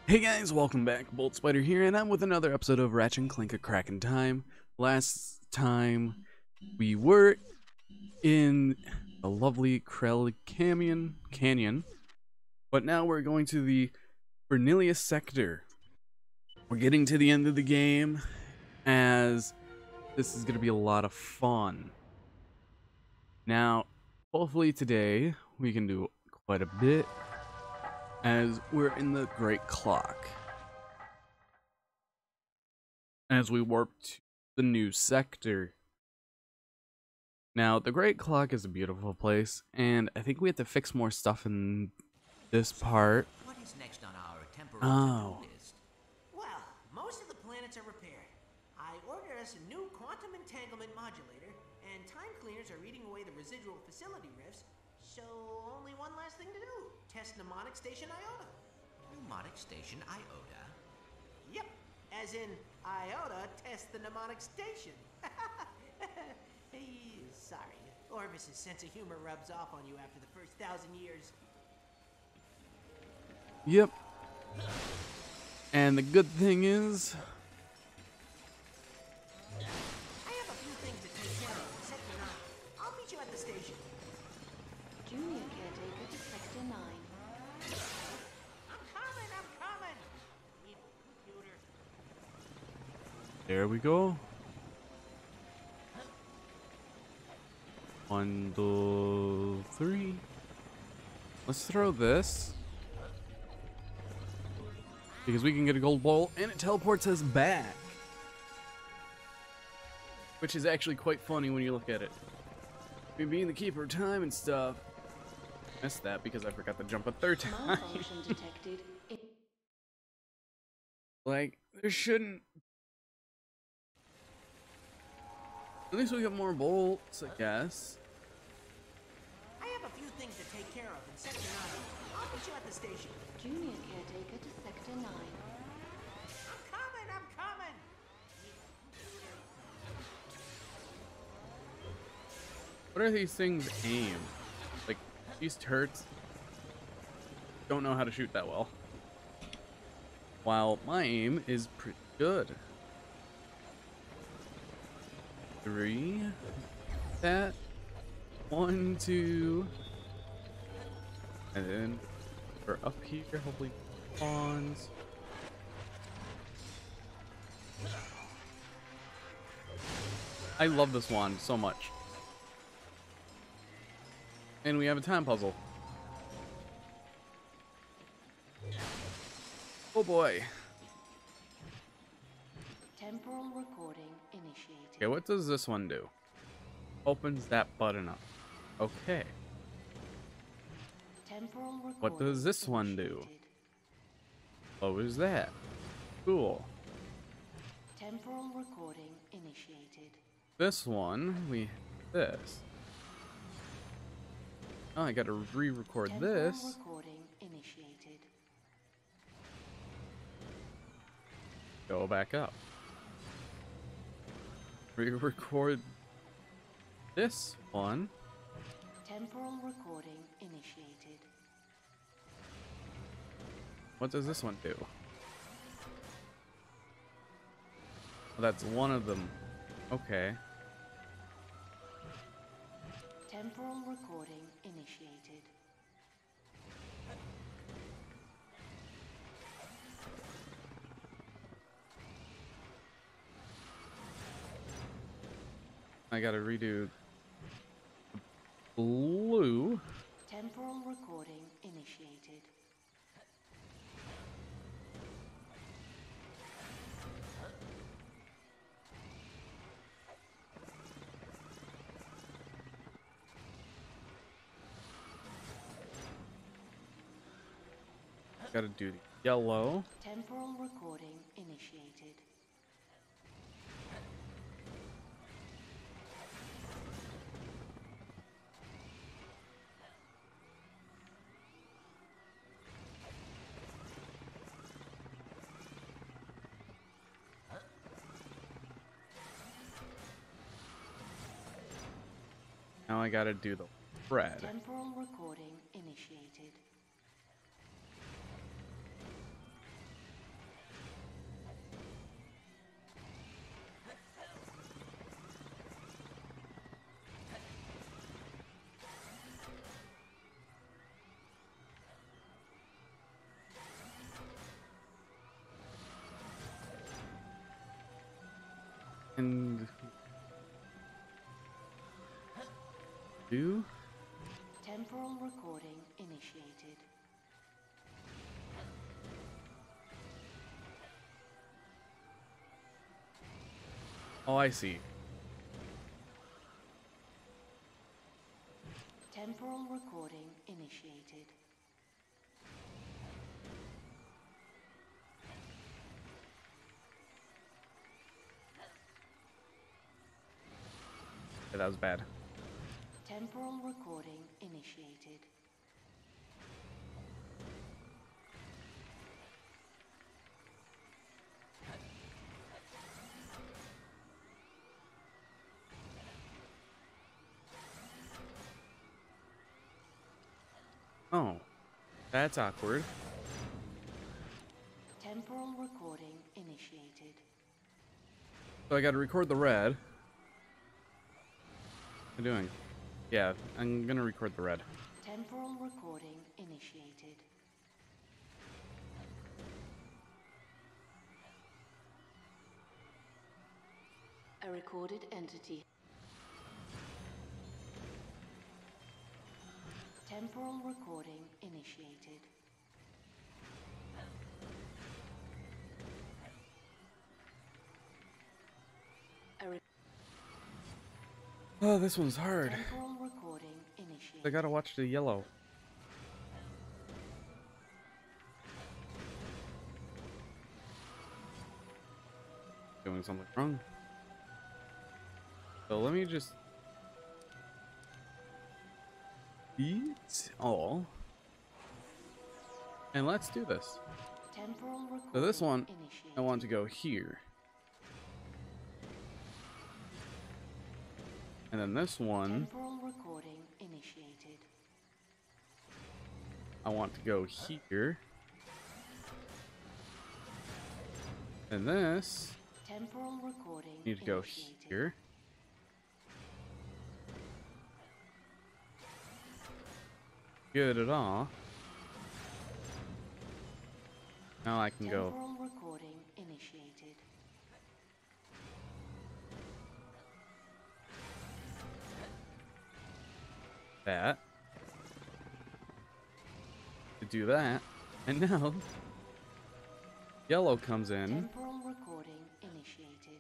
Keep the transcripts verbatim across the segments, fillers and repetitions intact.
Hey guys, welcome back. Bolt Spider here, and I'm with another episode of Ratchet and Clank: A Crack in Time. Last time we were in a lovely Krell Canyon, Canyon, but now we're going to the Vernilius sector. We're getting to the end of the game, as this is going to be a lot of fun. Now, hopefully today we can do quite a bit, as we're in the Great Clock. As we warp to the new sector. Now, the Great Clock is a beautiful place, and I think we have to fix more stuff in this part. What is next on our temporal Oh. to-do list? Well, most of the planets are repaired. I ordered us a new quantum entanglement modulator, and time cleaners are eating away the residual facility rifts, so only one last thing to do. Test mnemonic station iota. Mnemonic station iota? Yep, as in iota test the mnemonic station. Hey, sorry, Orvus's sense of humor rubs off on you after the first thousand years. Yep. And the good thing is, I have a few things to take care of in Sector nine. I'll meet you at the station. Junior caretaker to Sector nine. I'm coming, I'm coming! Evil computer. there we go. One, two, three. Let's throw this, because we can get a gold ball, and it teleports us back. Which is actually quite funny when you look at it. I mean, being the keeper of time and stuff. Missed that because I forgot to jump a third time. Malfunction detected. In Like, there shouldn't. At least we got more bolts, I guess. I have a few things to take care of in Sector nine. I'll meet you at the station. Junior caretaker to Sector nine. I'm coming, I'm coming! Evil computer. What are these things aim? Like, these turrets don't know how to shoot that well. While my aim is pretty good. Three. That. One, two. And then we're up here, hopefully spawns. I love this wand so much. And we have a time puzzle. Oh boy. Temporal recording initiated. Okay, what does this one do? Opens that button up. Okay. Temporal recording What does this one do? initiated. Close that. Cool. Temporal recording initiated. This one, we this. Oh, I gotta re-record Temporal this. recording initiated. Go back up. Re-record this one. Temporal recording initiated. What does this one do? Oh, that's one of them. Okay. Temporal recording initiated. I gotta redo blue. Temporal recording initiated. Gotta do the yellow. Temporal recording initiated. Now I gotta do the red. Temporal recording initiated. And do Temporal recording initiated. oh, I see. Temporal recording initiated. Yeah, that was bad. Temporal recording initiated. Oh, that's awkward. Temporal recording initiated. So I got to record the red. What am I doing? Yeah, I'm gonna record the red. Temporal recording initiated. A recorded entity. Temporal recording initiated. A re Oh, this one's hard. temporal recording initiated. I gotta watch the yellow. Doing something wrong. So let me just eat all. And let's do this. Temporal recording So this one, initiated. I want to go here. And then this one, Temporal recording initiated. I want to go here. And this, Temporal recording need to go initiated. here. Good at all. Now I can go. Temporal recording initiated. That. To do that. And now, yellow comes in. Temporal recording initiated.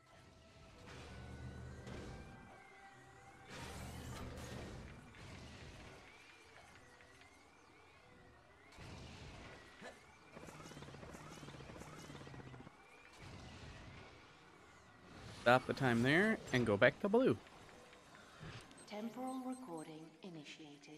Stop the time there and go back to blue. Temporal recording initiated.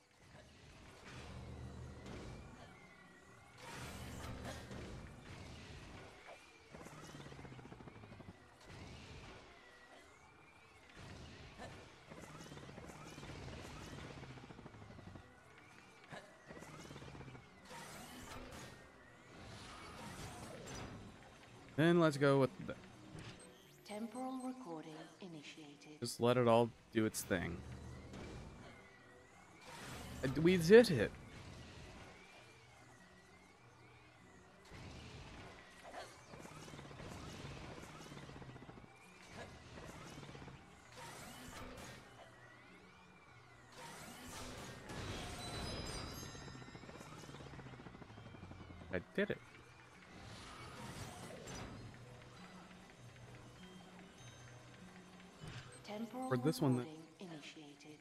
Then let's go with the, Temporal recording initiated. just let it all do its thing. Uh, We did it. I did it. Temporal For this one, the- recording initiated.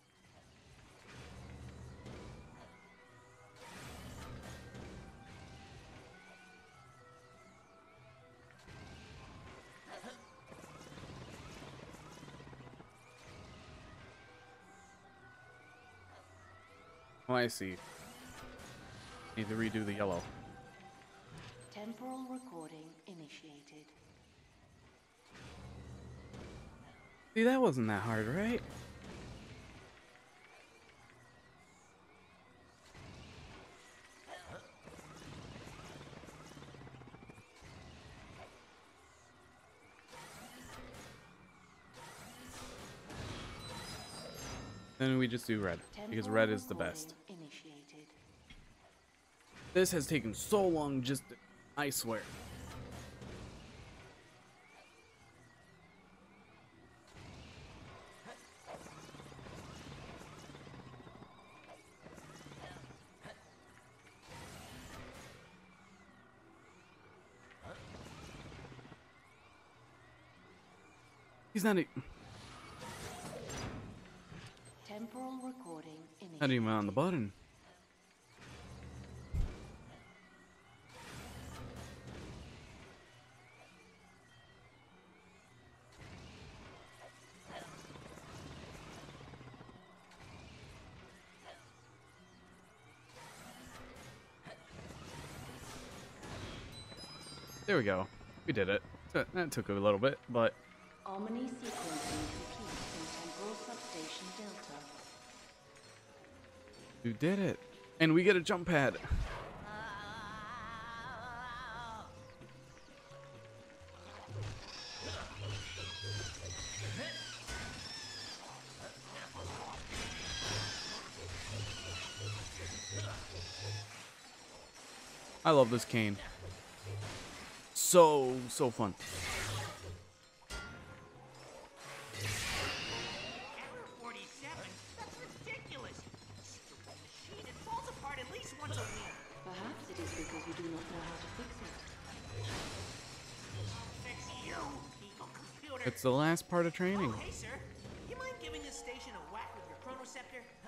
Oh, I see. Need to redo the yellow. Temporal recording initiated. See, that wasn't that hard, right? Then we just do red, because Temporal red is the recording best. Initiated. This has taken so long, just, I swear. He's not, e Temporal recording not even initiated. on the button. There we go. We did it. So that took a little bit, but Omni sequencing complete in temporal substation Delta. we did it. And we get a jump pad. I love this cane. So, so fun. Error forty-seven? That's ridiculous. Stupid machine. It falls apart at least once a week. Perhaps it is because you do not know how to fix it. Fix you, evil computer. It's the last part of training. Oh, hey, sir. You mind giving this station a whack with your chronoceptor? Huh?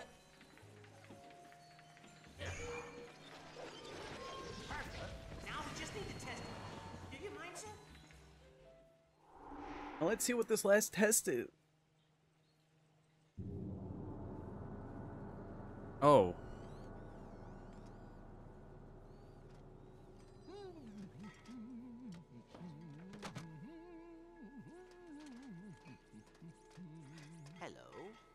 Perfect. Now we just need to test it. Do you mind, sir? Now let's see what this last test is. Oh. Hello.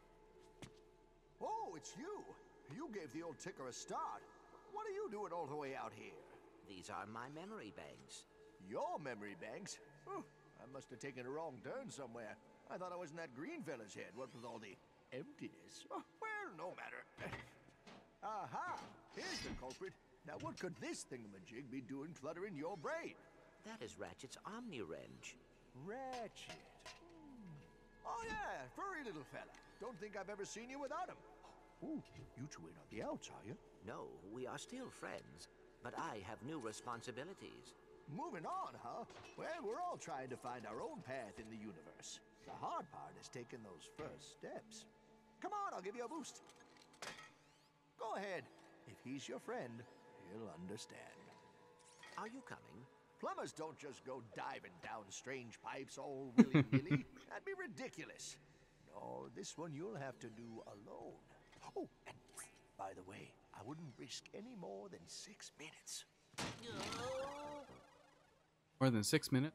Oh, it's you. You gave the old ticker a start. What are you doing all the way out here? These are my memory banks. Your memory banks? Oh, I must have taken a wrong turn somewhere. I thought I was in that green fella's head, what with all the emptiness. Oh, well, no matter. Aha! Here's the culprit. Now, what could this thingamajig be doing cluttering your brain? That is Ratchet's Omni-Wrench. Ratchet. Hmm. Oh, yeah, furry little fella. Don't think I've ever seen you without him. Ooh, you two ain't on the outs, are you? No, we are still friends, but I have new responsibilities. Moving on, huh? Well, we're all trying to find our own path in the universe. The hard part is taking those first steps. Come on, I'll give you a boost. Go ahead. If he's your friend, he'll understand. Are you coming? Plumbers don't just go diving down strange pipes all willy-nilly. That'd be ridiculous. No, this one you'll have to do alone. Oh, and by the way, I wouldn't risk any more than six minutes. More than six minutes.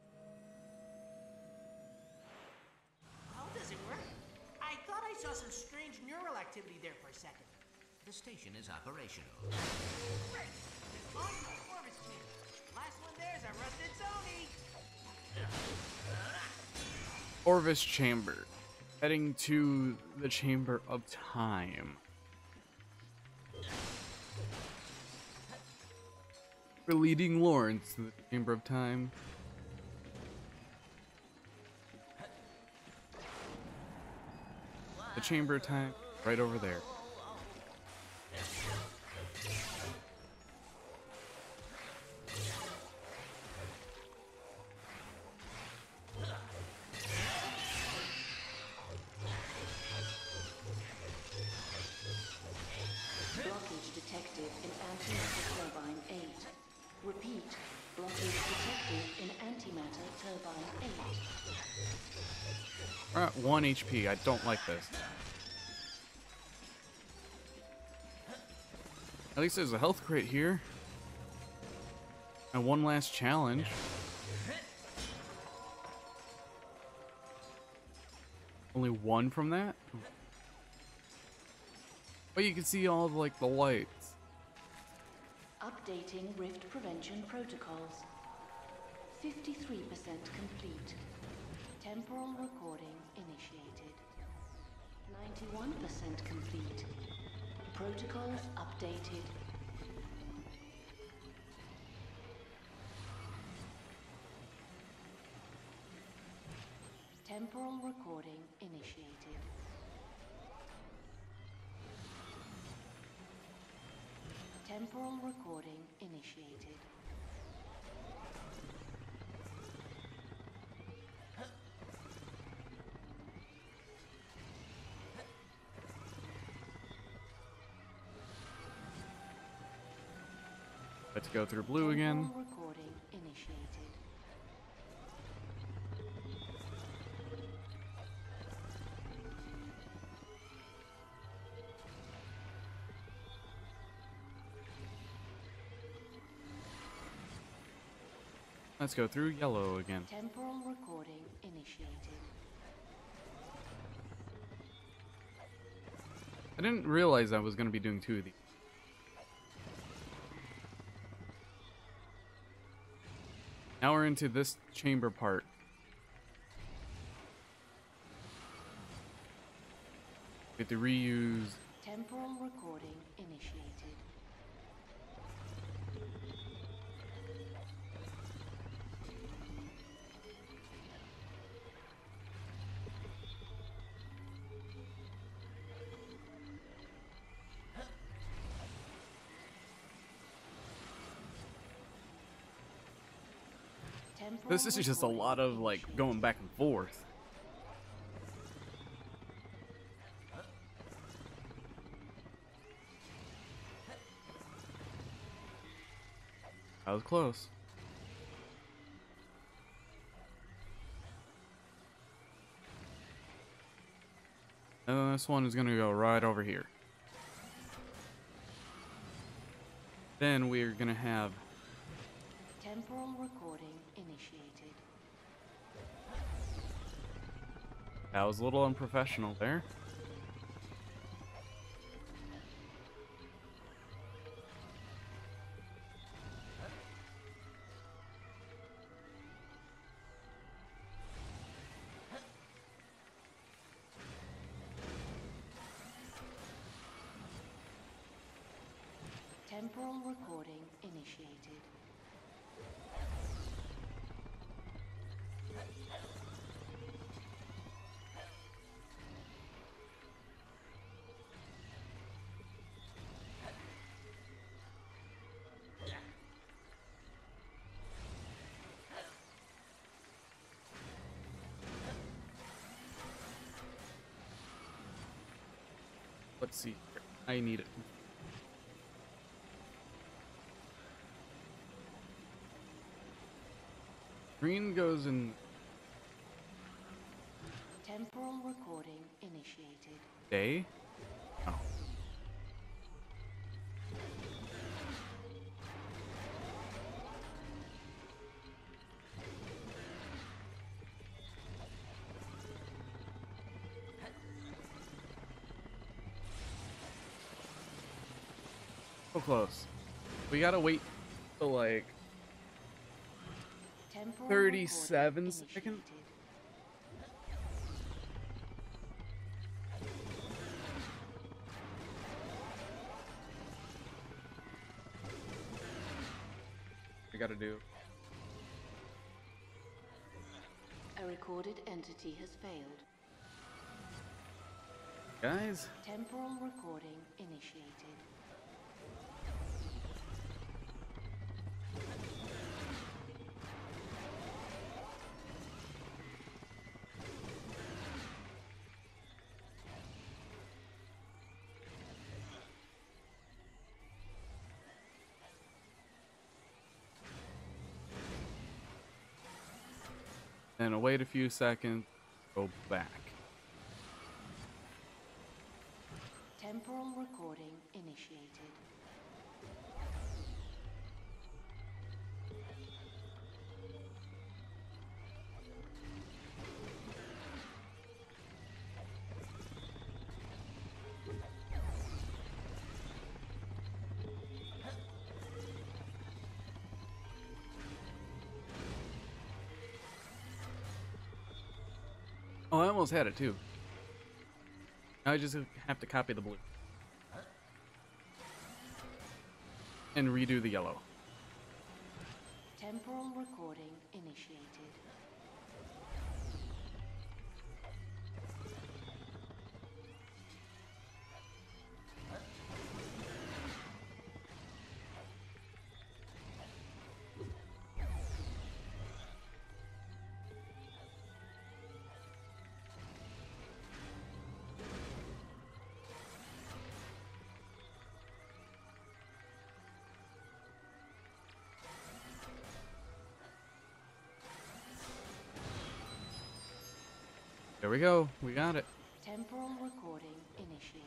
How does it work? I thought I saw some strange neural activity there for a second. The station is operational. Great! On to the Orvus team. Last one there's a rusted Sony. Orvus chamber. Heading to the Chamber of Time. We're leading Lawrence to the Chamber of Time. The Chamber of Time, right over there. Blockage detected in antimatter turbine eight. Repeat. Blockage detected in antimatter turbine eight. We're at one H P. I don't like this. At least there's a health crate here. And one last challenge. Only one from that? But you can see all of, like, the lights. Updating rift prevention protocols. fifty-three percent complete. Temporal recording initiated. ninety-one percent complete. Protocols updated. Temporal recording initiated. Temporal recording initiated. Let's go through blue again. Temporal recording initiated. Let's go through yellow again. Temporal recording initiated. I didn't realize I was going to be doing two of these. Now we're into this chamber part. We have to reuse. Temporal recording initiated. Temporal This is just a recording lot of like initiated. going back and forth. That was close. And then this one is gonna go right over here. Then we're gonna have Temporal recording initiated. that was a little unprofessional there. Temporal recording initiated. Let's see. I need it. Green goes in Temporal recording initiated. day. Oh. So close. We gotta wait till like Temporal thirty-seven recording seconds. initiated. We gotta do. A recorded entity has failed. Guys, Temporal recording initiated. and wait a few seconds. Go back. Temporal recording initiated. Oh, I almost had it too. Now I just have to copy the blue. And redo the yellow. Temporal recording initiated. There we go. We got it. Temporal recording initiated.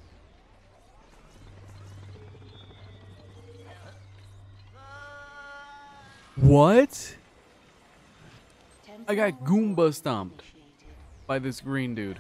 What? I Temporal got Goomba recording stomped initiated. by this green dude.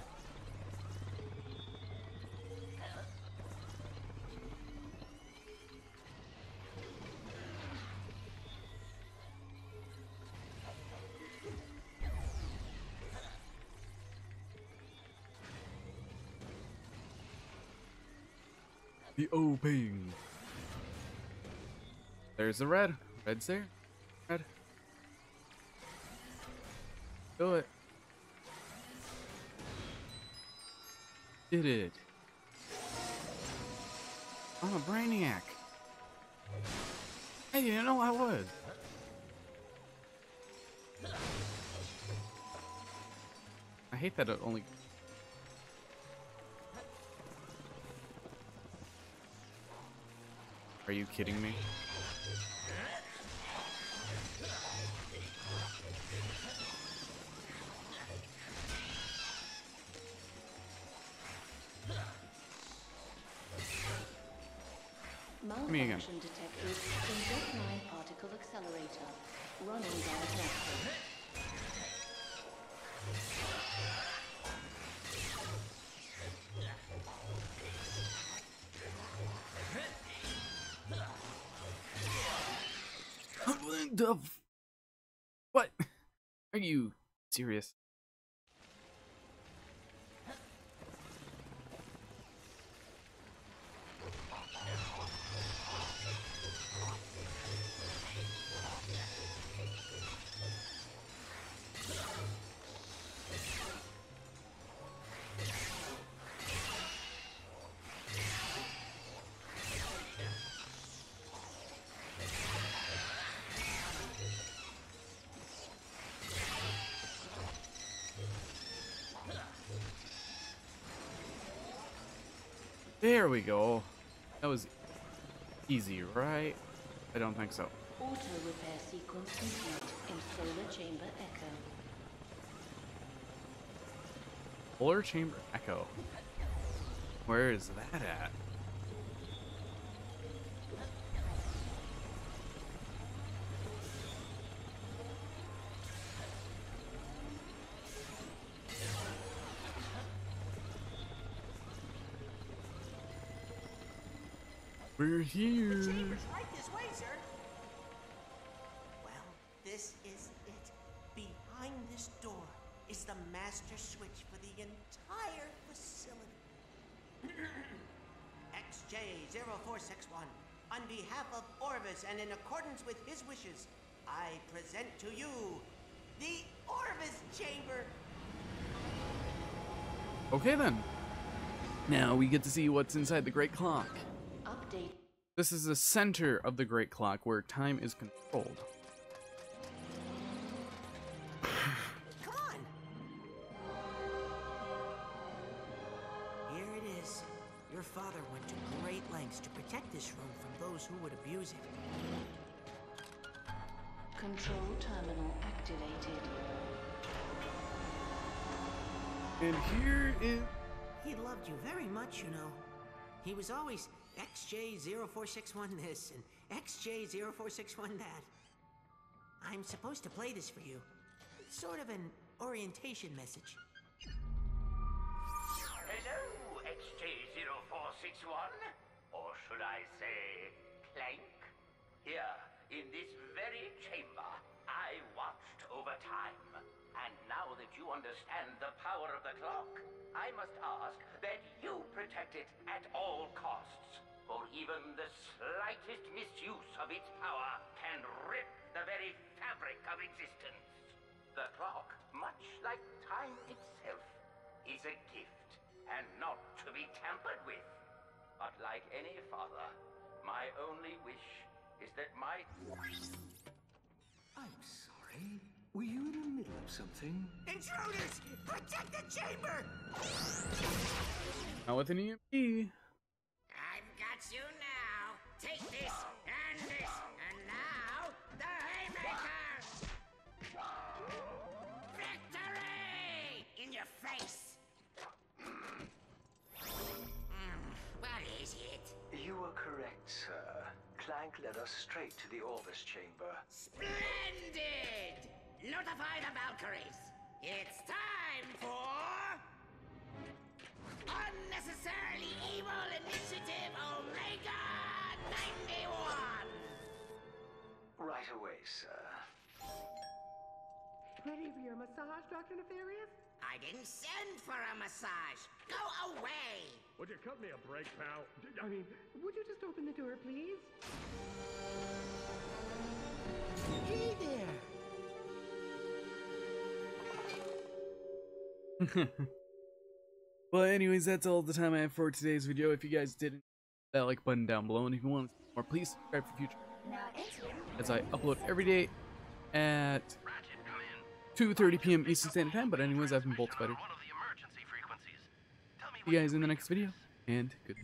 The O-Ping. There's the red. Red's there. Red. Do it. Did it. I'm a brainiac. Hey, you know I would. I hate that it only... Are you kidding me? me again. Malfunction detected in Z nine particle accelerator. Running diagnostic. The f- what? Are you serious? There we go. That was easy, right? I don't think so. Auto repair sequence complete in solar chamber echo. Solar chamber echo. Where is that at? We're here. The chamber's right this way, sir. Well, this is it. Behind this door is the master switch for the entire facility. X J zero four six one, on behalf of Orvus and in accordance with his wishes, I present to you the Orvus Chamber. Okay then. Now we get to see what's inside the Great Clock. Update. This is the center of the Great Clock where time is controlled. Come on. Here it is. Your father went to great lengths to protect this room from those who would abuse it. Control terminal activated. And here is... He loved you very much, you know. He was always X J zero four six one this and X J zero four six one that. I'm supposed to play this for you. It's sort of an orientation message. Hello, X J zero four six one, or should I say, Clank? Here, in this very chamber, I watched over time. And now that you understand the power of the clock, I must ask that you protect it at all costs. For even the slightest misuse of its power can rip the very fabric of existence. The clock, much like time itself, is a gift and not to be tampered with. But like any father, my only wish is that my... I'm sorry. Were you in the middle of something? Intruders! Protect the chamber! Not with an E M P. I've got you now. Take this and this, and now the haymaker. Victory! In your face. this chamber. Splendid! Notify the Valkyries. It's time for... Unnecessarily Evil Initiative Omega ninety-one! Right away, sir. Ready for your massage, Doctor Nefarious? I didn't send for a massage. Go away! Would you cut me a break, pal? D- I mean, Would you just open the door, please? Hey there! Well, anyways, that's all the time I have for today's video. If you guys didn't, that like button down below, and if you want more, please subscribe for future, as I upload every day at two thirty p m Eastern Standard Time. But anyways, I've been Bolt Spider. See you guys in the next video, and good.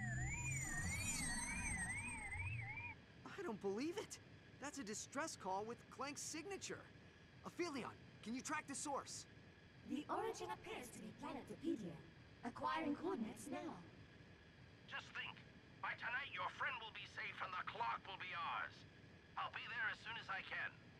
I don't believe it. That's a distress call with Clank's signature. Aphelion, can you track the source? The origin appears to be Planetopedia. Acquiring coordinates now. Just think, by tonight your friend will be safe and the clock will be ours. I'll be there as soon as I can.